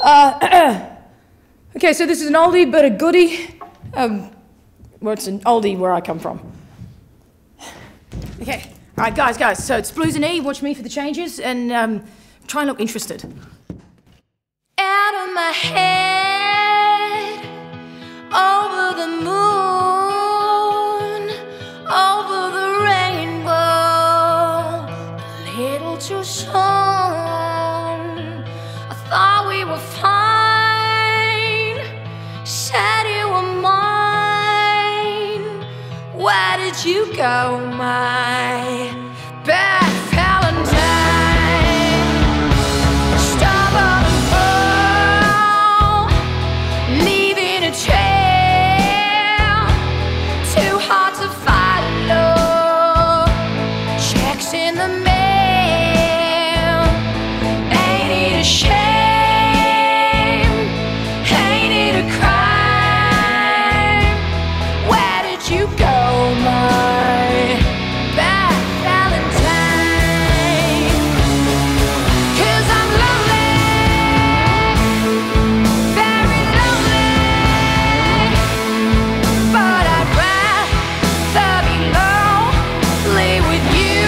Okay, so this is an oldie but a goodie. Well, it's an oldie where I come from. Okay, all right, guys, so it's Blues and E, watch me for the changes, and try and look interested. Out of my head, over the moon, over the rainbow, little too soon. I thought we were fine, said you were mine. Where did you go, my bad Valentine? Stubborn girl, leaving a trail, too hard to follow. Checks in the mail, ain't it a shame? Ain't it a crime? Where did you go, my bad Valentine? 'Cause I'm lonely, very lonely, but I'd rather be lonely with you.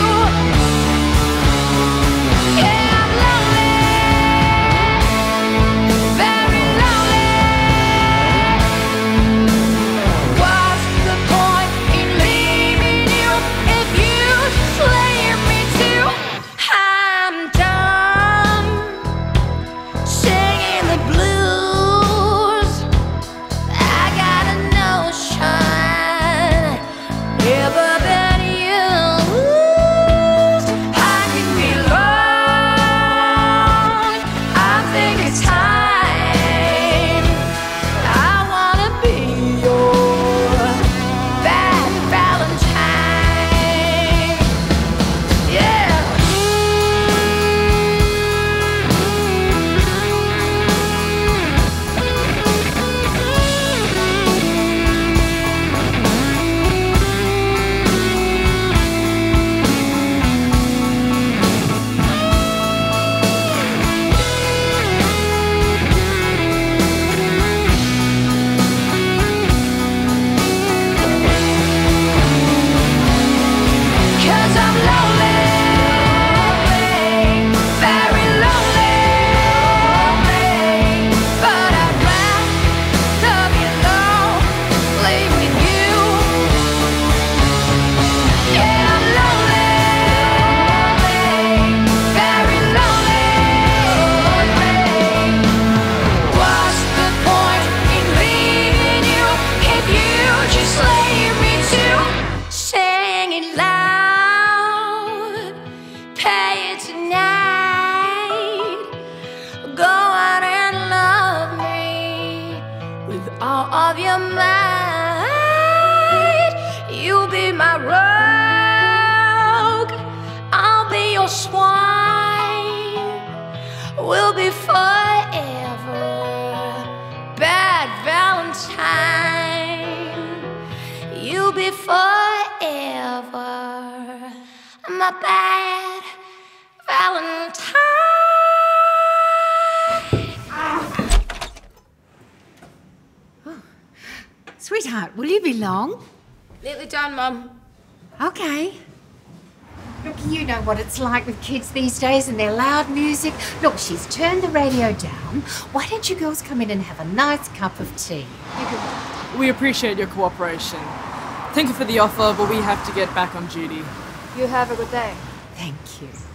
Yeah, I'm lonely, very lonely. What's the point in leaving you if you just leave me too? I'm done singing the blues. I got a notion, never been used. I can be wrong, I think it's time. I wanna be your bad Valentine. Yeah. Cause I'm lonely, very lonely, but I'd rather be lonely with you. Yeah, I'm lonely, very lonely. What's the point in leaving you if you just leave me to sing it loud? Pay it tonight. Go out and love me with all of your might. You'll be my rogue, I'll be your swine. We'll be forever bad Valentine. You'll be forever my bad Valentine. Sweetheart, will you be long? Nearly done, Mum. Okay. Look, you know what it's like with kids these days and their loud music. Look, she's turned the radio down. Why don't you girls come in and have a nice cup of tea? We appreciate your cooperation. Thank you for the offer, but we have to get back on duty. You have a good day. Thank you.